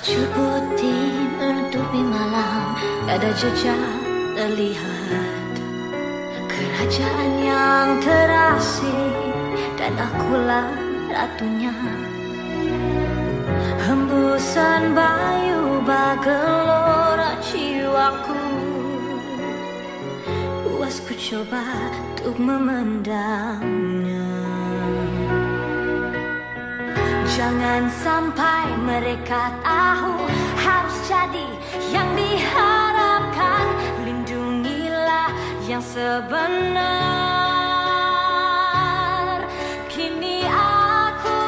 Kabut putih menutupi malam, ada jejak terlihat. Kerajaan yang terasing dan akulah ratunya. Hembusan bayu bergelora jiwaku. Puas ku coba untuk memendamnya. Jangan sampai mereka tahu harus jadi yang diharapkan. Lindungilah yang sebenar. Kini aku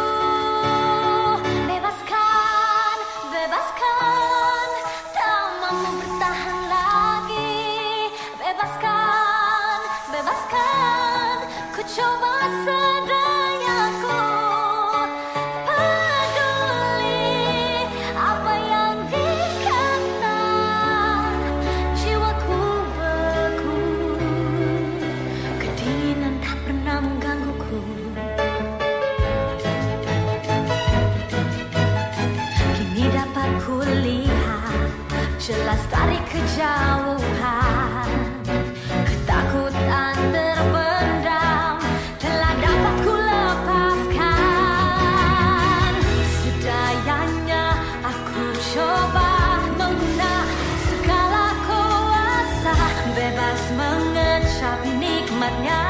bebaskan, bebaskan. Tak mampu bertahan lagi. Bebaskan, bebaskan. Ku coba sedayaku. Jelas dari kejauhan, ketakutan terpendam telah dapat ku lepaskan. Sedayanya aku coba mengguna segala kuasa, bebas mengecap nikmatnya.